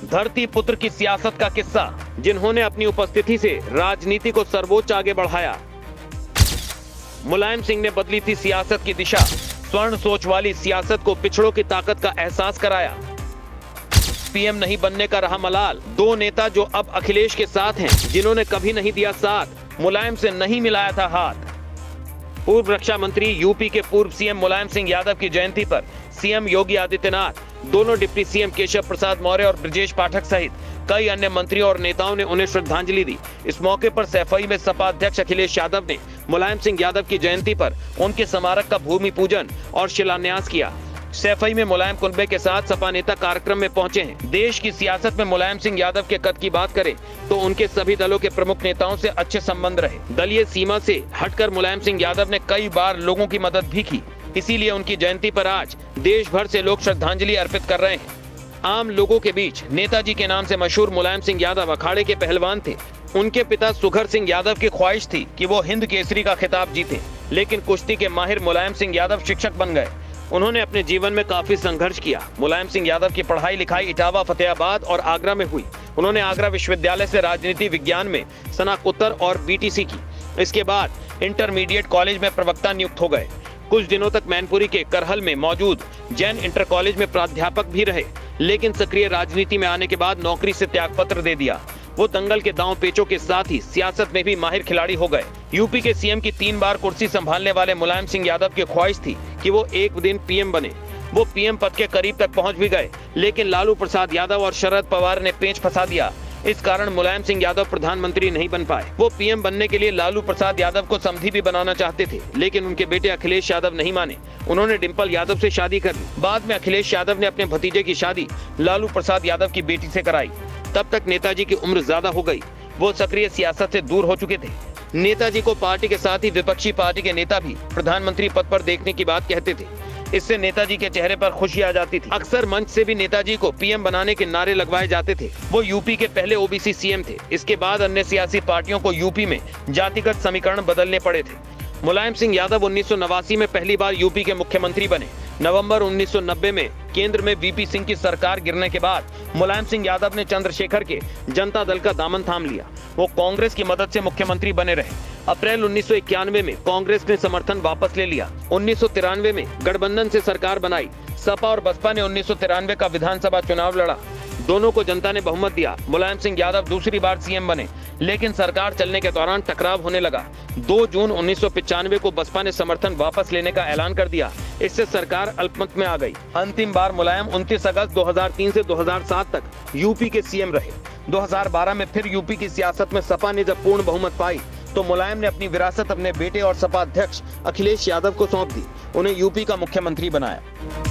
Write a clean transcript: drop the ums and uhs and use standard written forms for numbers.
धरती पुत्र की सियासत का किस्सा, जिन्होंने अपनी उपस्थिति से राजनीति को सर्वोच्च आगे बढ़ाया। मुलायम सिंह ने बदली थी सियासत की दिशा, स्वर्ण सोच वाली सियासत को पिछड़ों की ताकत का एहसास कराया। पीएम नहीं बनने का रहा मलाल, दो नेता जो अब अखिलेश के साथ हैं, जिन्होंने कभी नहीं दिया साथ, मुलायम से नहीं मिलाया था हाथ। पूर्व रक्षा मंत्री यूपी के पूर्व सीएम मुलायम सिंह यादव की जयंती पर सीएम योगी आदित्यनाथ, दोनों डिप्टी सीएम केशव प्रसाद मौर्य और ब्रजेश पाठक सहित कई अन्य मंत्रियों और नेताओं ने उन्हें श्रद्धांजलि दी। इस मौके पर सैफई में सपा अध्यक्ष अखिलेश यादव ने मुलायम सिंह यादव की जयंती पर उनके स्मारक का भूमि पूजन और शिलान्यास किया। सैफई में मुलायम कुनबे के साथ सपा नेता कार्यक्रम में पहुंचे हैं। देश की सियासत में मुलायम सिंह यादव के कद की बात करें तो उनके सभी दलों के प्रमुख नेताओं से अच्छे संबंध रहे। दलीय सीमा से हटकर मुलायम सिंह यादव ने कई बार लोगों की मदद भी की, इसीलिए उनकी जयंती पर आज देश भर से लोग श्रद्धांजलि अर्पित कर रहे हैं। आम लोगों के बीच नेताजी के नाम से मशहूर मुलायम सिंह यादव अखाड़े के पहलवान थे। उनके पिता सुघर सिंह यादव की ख्वाहिश थी कि वो हिंद केसरी का खिताब जीते, लेकिन कुश्ती के माहिर मुलायम सिंह यादव शिक्षक बन गए। उन्होंने अपने जीवन में काफी संघर्ष किया। मुलायम सिंह यादव की पढ़ाई लिखाई इटावा, फतेहाबाद और आगरा में हुई। उन्होंने आगरा विश्वविद्यालय से राजनीति विज्ञान में स्नातकोत्तर और बीटीसी की। इसके बाद इंटरमीडिएट कॉलेज में प्रवक्ता नियुक्त हो गए। कुछ दिनों तक मैनपुरी के करहल में मौजूद जैन इंटर कॉलेज में प्राध्यापक भी रहे, लेकिन सक्रिय राजनीति में आने के बाद नौकरी से त्यागपत्र दे दिया। वो दंगल के दांव पेचों के साथ ही सियासत में भी माहिर खिलाड़ी हो गए। यूपी के सीएम की 3 बार कुर्सी संभालने वाले मुलायम सिंह यादव की ख्वाहिश थी कि वो एक दिन पीएम बने। वो पीएम पद के करीब तक पहुंच भी गए, लेकिन लालू प्रसाद यादव और शरद पवार ने पेंच फंसा दिया। इस कारण मुलायम सिंह यादव प्रधानमंत्री नहीं बन पाए। वो पीएम बनने के लिए लालू प्रसाद यादव को समधी भी बनाना चाहते थे, लेकिन उनके बेटे अखिलेश यादव नहीं माने। उन्होंने डिंपल यादव से शादी कर ली। बाद में अखिलेश यादव ने अपने भतीजे की शादी लालू प्रसाद यादव की बेटी से कराई। तब तक नेताजी की उम्र ज्यादा हो गई, वो सक्रिय सियासत से दूर हो चुके थे। नेताजी को पार्टी के साथ ही विपक्षी पार्टी के नेता भी प्रधानमंत्री पद पर देखने की बात कहते थे। इससे नेताजी के चेहरे पर खुशी आ जाती थी। अक्सर मंच से भी नेताजी को पीएम बनाने के नारे लगवाए जाते थे। वो यूपी के पहले ओबीसी सीएम थे। इसके बाद अन्य सियासी पार्टियों को यूपी में जातिगत समीकरण बदलने पड़े थे। मुलायम सिंह यादव 1989 में पहली बार यूपी के मुख्यमंत्री बने। नवंबर 1990 में केंद्र में वीपी सिंह की सरकार गिरने के बाद मुलायम सिंह यादव ने चंद्रशेखर के जनता दल का दामन थाम लिया। वो कांग्रेस की मदद से मुख्यमंत्री बने रहे। अप्रैल 1991 में कांग्रेस ने समर्थन वापस ले लिया। 1993 में गठबंधन से सरकार बनाई। सपा और बसपा ने 1993 का विधानसभा चुनाव लड़ा। दोनों को जनता ने बहुमत दिया। मुलायम सिंह यादव दूसरी बार सीएम बने, लेकिन सरकार चलने के दौरान टकराव होने लगा। 2 जून 1995 को बसपा ने समर्थन वापस लेने का ऐलान कर दिया। इससे सरकार अल्पमत में आ गई। अंतिम बार मुलायम 29 अगस्त 2003 से 2007 तक यूपी के सीएम रहे। 2012 में फिर यूपी की सियासत में सपा ने जब पूर्ण बहुमत पाई तो मुलायम ने अपनी विरासत अपने बेटे और सपा अध्यक्ष अखिलेश यादव को सौंप दी। उन्हें यूपी का मुख्यमंत्री बनाया।